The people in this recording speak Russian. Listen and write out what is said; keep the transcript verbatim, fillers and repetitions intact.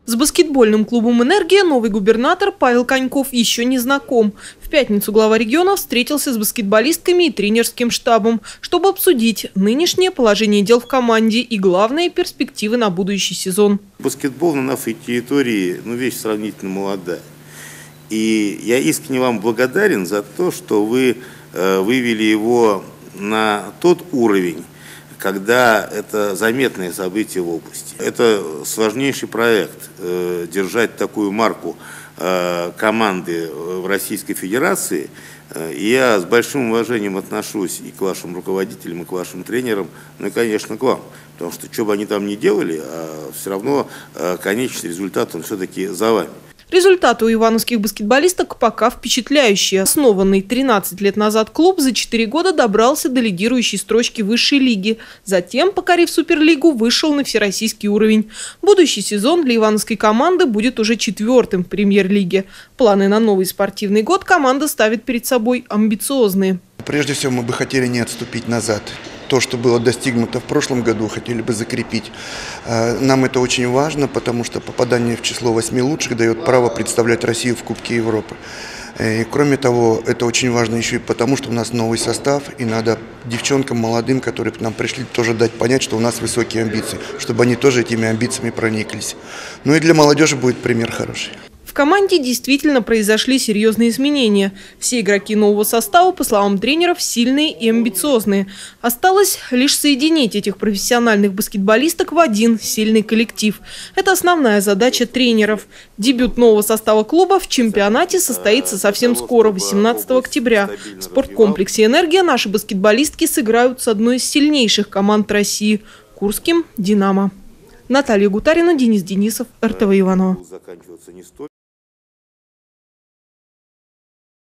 С баскетбольным клубом «Энергия» новый губернатор Павел Коньков еще не знаком. В пятницу глава региона встретился с баскетболистками и тренерским штабом, чтобы обсудить нынешнее положение дел в команде и главные перспективы на будущий сезон. Баскетбол на нашей территории ну, вещь сравнительно молодая. И я искренне вам благодарен за то, что вы э, вывели его на тот уровень, когда это заметное событие в области. Это сложнейший проект э, держать такую марку э, команды в Российской Федерации. Э, и я с большим уважением отношусь и к вашим руководителям, и к вашим тренерам, ну и, конечно, к вам. Потому что, что бы они там ни делали, а все равно э, конечный результат, он все-таки за вами. Результаты у ивановских баскетболисток пока впечатляющие. Основанный тринадцать лет назад клуб за четыре года добрался до лидирующей строчки высшей лиги. Затем, покорив Суперлигу, вышел на всероссийский уровень. Будущий сезон для ивановской команды будет уже четвертым в премьер-лиге. Планы на новый спортивный год команда ставит перед собой амбициозные. Прежде всего, мы бы хотели не отступить назад. То, что было достигнуто в прошлом году, хотели бы закрепить. Нам это очень важно, потому что попадание в число восьми лучших дает право представлять Россию в Кубке Европы. И, кроме того, это очень важно еще и потому, что у нас новый состав, и надо девчонкам молодым, которые к нам пришли, тоже дать понять, что у нас высокие амбиции, чтобы они тоже этими амбициями прониклись. Ну и для молодежи будет пример хороший. В команде действительно произошли серьезные изменения. Все игроки нового состава, по словам тренеров, сильные и амбициозные. Осталось лишь соединить этих профессиональных баскетболисток в один сильный коллектив. Это основная задача тренеров. Дебют нового состава клуба в чемпионате состоится совсем скоро, восемнадцатого октября. В спорткомплексе «Энергия» наши баскетболистки сыграют с одной из сильнейших команд России – Курским «Динамо». Наталья Гутарина, Денис Денисов, эр тэ вэ Иваново.